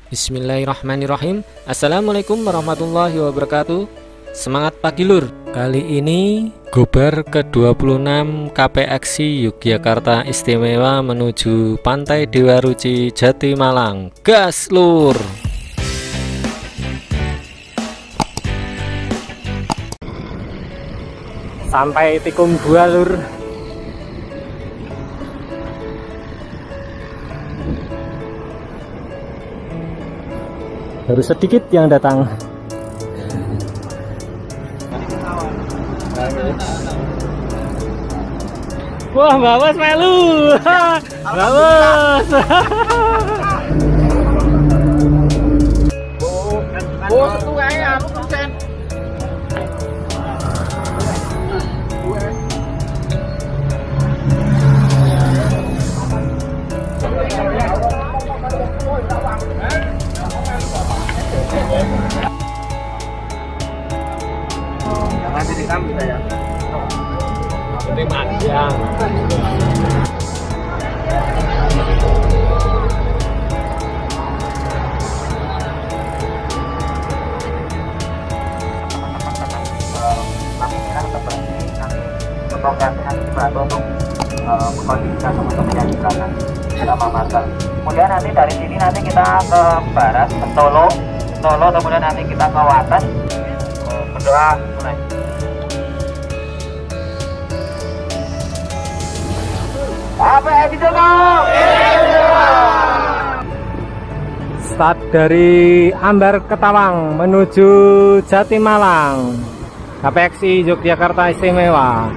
Bismillahirrahmanirrahim. Assalamualaikum warahmatullahi wabarakatuh. Semangat pagi lur. Kali ini Gobar ke-26 KPXI Yogyakarta Istimewa menuju Pantai Dewa Ruci Jatimalang. Gas lur. Sampai Tikum 2 lur. Baru sedikit yang datang. Wah, Mbak Bos melu. Mbak Bos. Oh, itu kayak aku persen. Jangan direkam kita ya. Ini panjang. Mengkondisikan untuk menyajikan beberapa masakan. Kemudian nanti dari sini nanti kita ke barat, ke Solo, kemudian nanti kita ke Wates, berdoa mulai. Apa bisa Start dari Ambar Ketawang menuju Jatimalang. KPXI Yogyakarta Istimewa.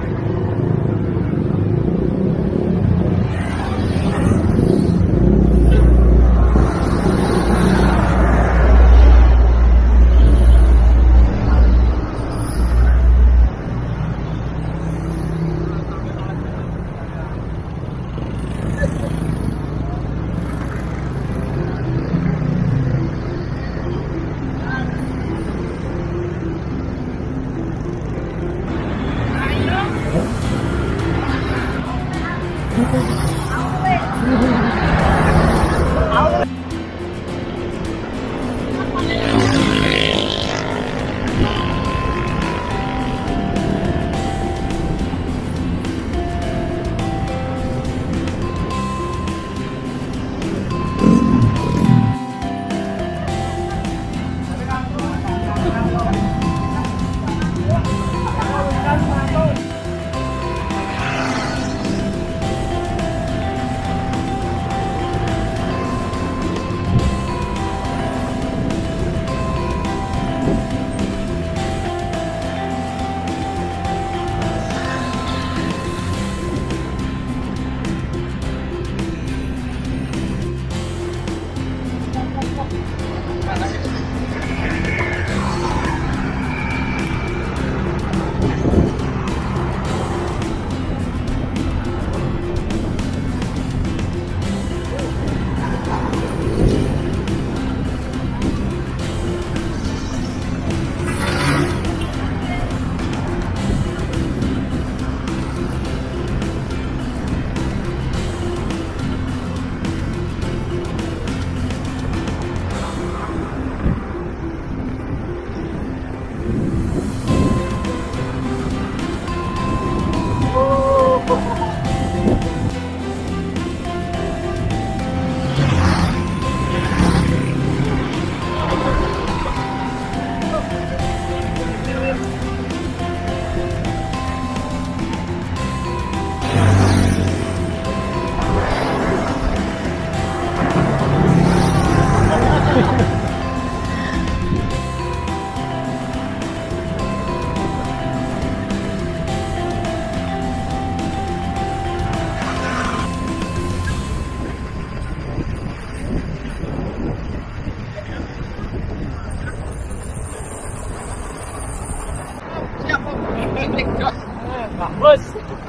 Bos.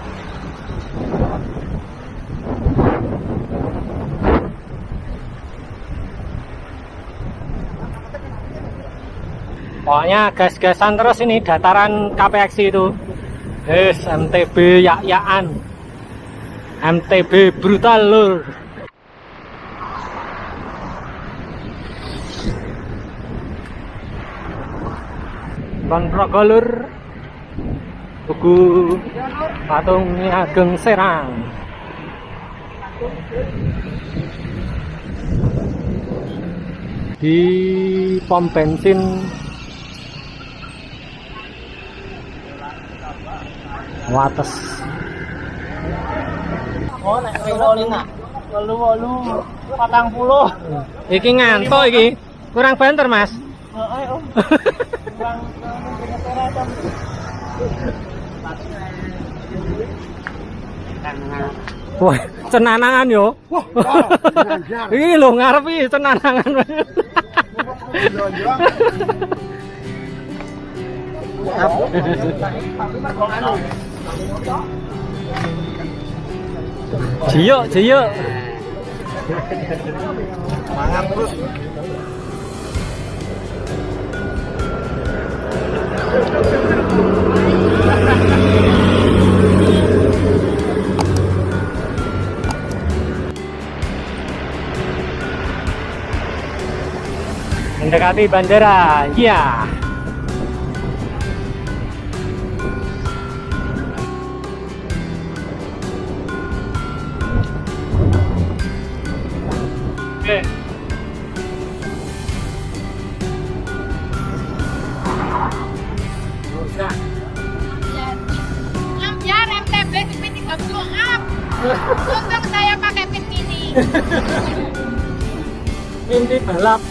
Pokoknya gas-gasan terus ini dataran KPXI itu. MTB yak-yakan. MTB brutal lur. Kon Progolur Tugu Patung Ageng Serang. Di pom bensin Wates. Oh, nek Lolina. 40. Iki ngantuk iki. Kurang banter, Mas. Heeh, Om. Kurang Wah, cenanangan yo. Iki lho ngarep iki cenanangan. Jiyo. Mangan terus. Mendekati bandara, iya. Oke. Ya rem TB speed 30 up. Untung saya pakai pin ini. Mimpi balap.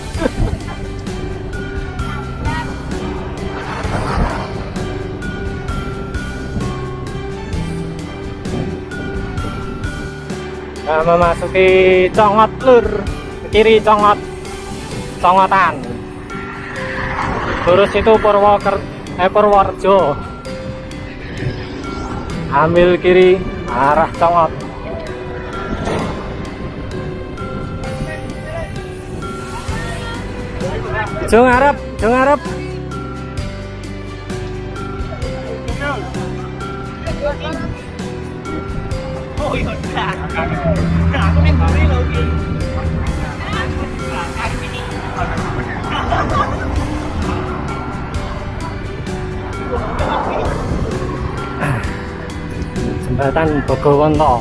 Nah, memasuki Congot Lur, kiri Congotan. Terus itu Purworejo. Ambil kiri arah Congot. Jong Arab. Oh iya, aku ning buri lho iki. Jembatan Bogowonto.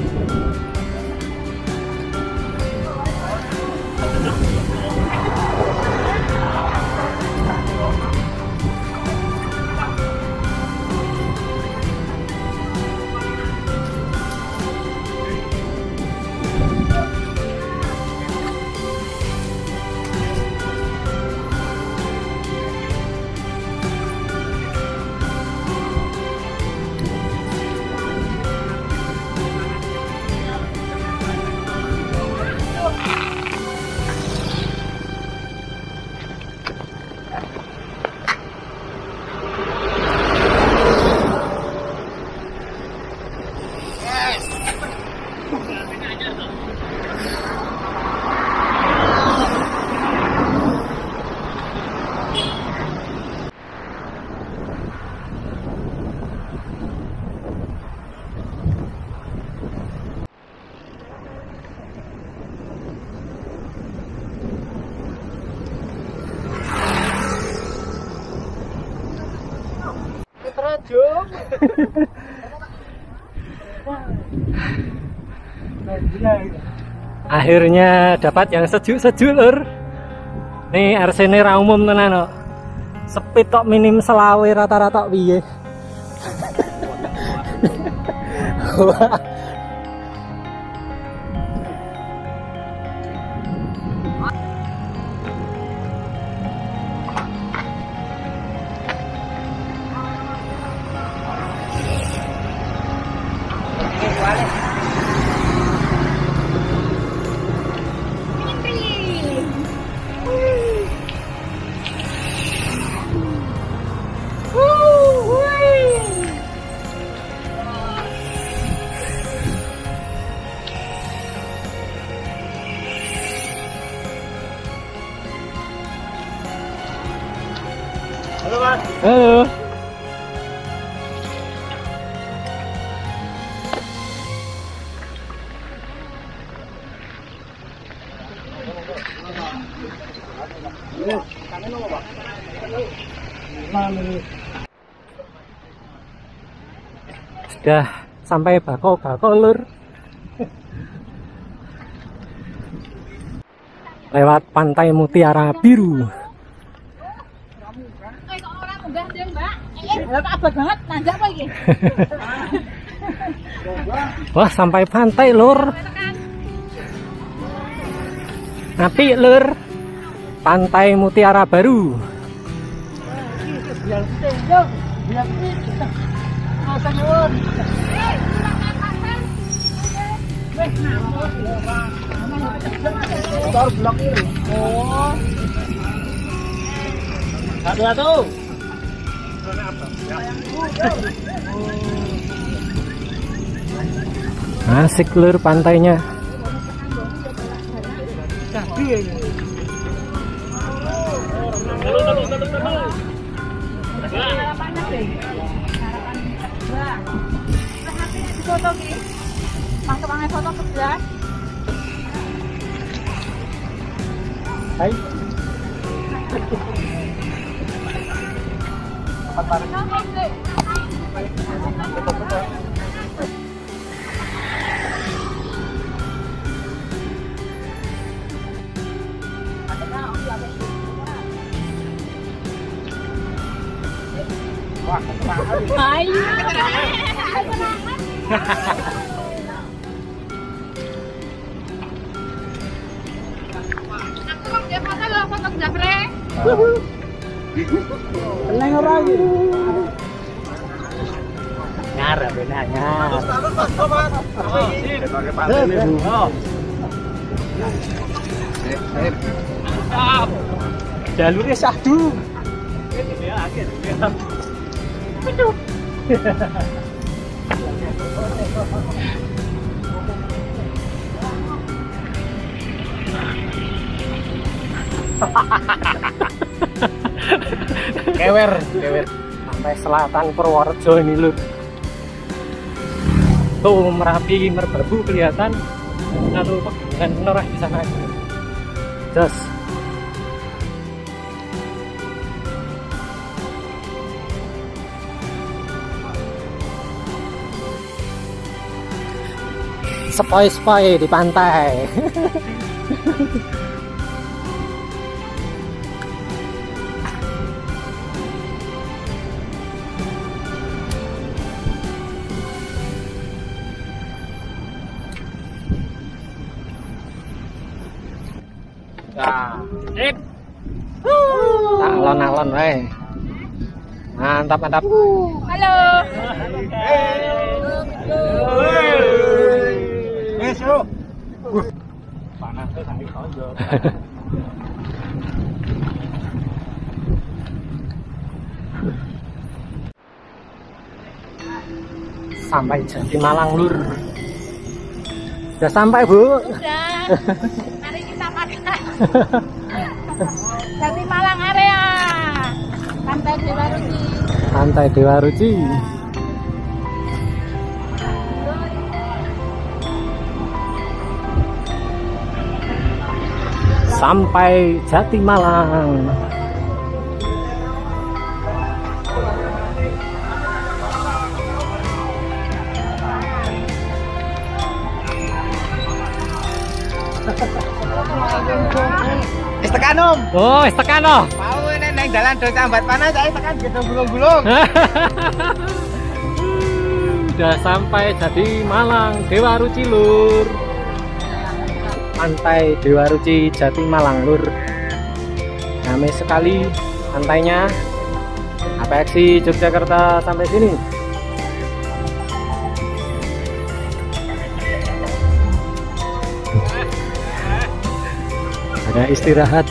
Akhirnya dapat yang sejuk-sejuk lur. Nih RC ini ra umum tenan kok. Speed tok minim selawe rata-rata piye. Halo, Mas. Halo. Sudah sampai Bako Lur. Lewat Pantai Mutiara Biru. Wah, sampai pantai Lur. Apik Lur. Pantai Mutiara Baru. Satu-satu. Asik Lur pantainya. Hai. Tenang orang. Nyara benanya. Jalurnya sahdu. Kewer. Pantai selatan Purworejo ini Lur. Tuh Merapi, Merbabu kelihatan. Lalu pegunungan Menoreh di sana. Jos. Sepoi-sepoi di pantai. Sip. Alon-alon wae. Mantap. Halo. Besok. Panasnya sampai tonjol. Sampai Jati Malang Lur. Sudah sampai Bu. Sudah. Mari kita makan. Jati Malang area. Pantai Dewa Ruci. Pantai Dewa Ruci. Sampai Jati Malang. Tekan Om. Oh, tekan oh. Mau neng dalan do sambat panas saya tekan gedung gulung-gulung. Sudah sampai Jati Malang Dewa Ruci Lur. Pantai Dewa Ruci Jati Malang Lur. Ramai sekali pantainya. APEXI Yogyakarta sampai sini. Ada istirahat.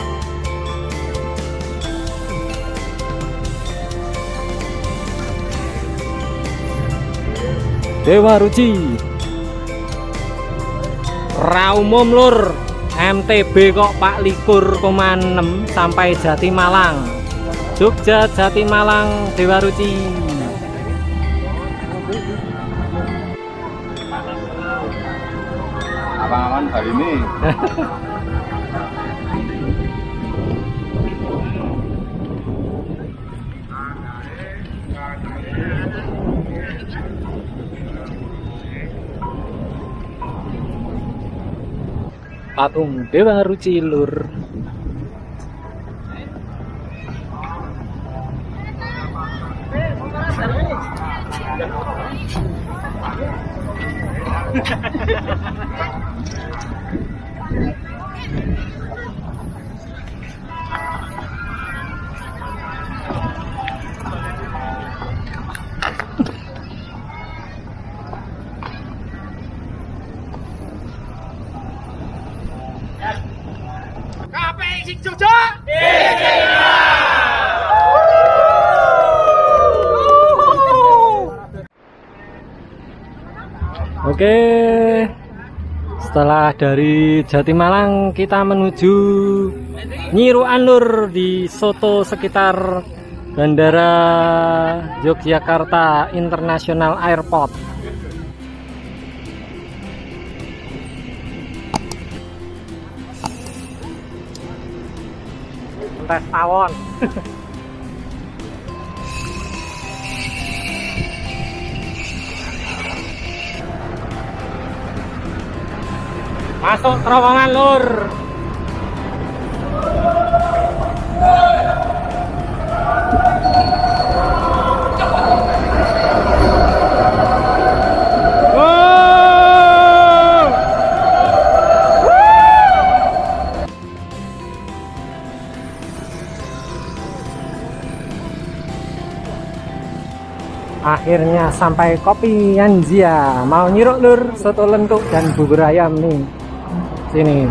Dewa Ruci Raumum Lur. MTB kok 24,6 sampai Jati Malang. Jogja Jati Malang Dewa Ruci. Abang-abang hari ini. patung Dewa Ruci lur. Oke, setelah dari Jatimalang kita menuju Nyiruan lur di soto sekitar Bandara Yogyakarta International Airport. Tes tawon. Masuk terowongan lur. Akhirnya sampai Kopi Yanzia. Mau nyiruk lur, soto lentuk dan bubur ayam nih. Sini.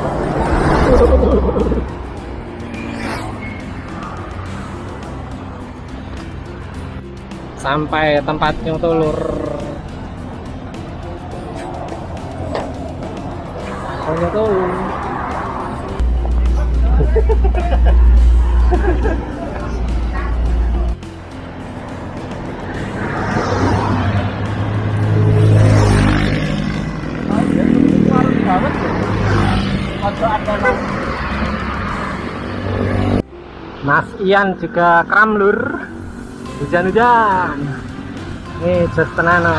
Sampai tempat nyoto lur. Oh nyoto. Mas Ian juga kram lur, hujan-hujan. Nih just tenan.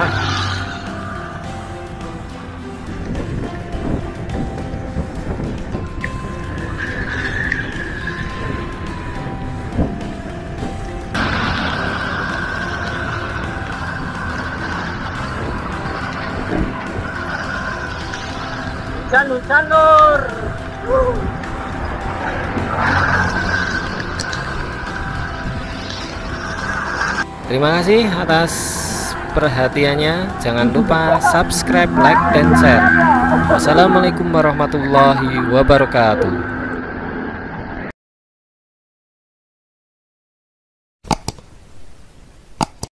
Hujan-hujan lur. Terima kasih atas perhatiannya. Jangan lupa subscribe, like, dan share. Wassalamualaikum warahmatullahi wabarakatuh.